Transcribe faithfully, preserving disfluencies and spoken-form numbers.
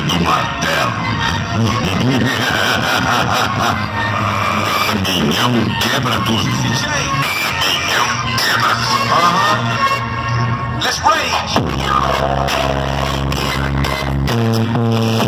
do martelo. Caminhão quebra tudo. Caminhão quebra tudo. Uh-huh. Let's rage!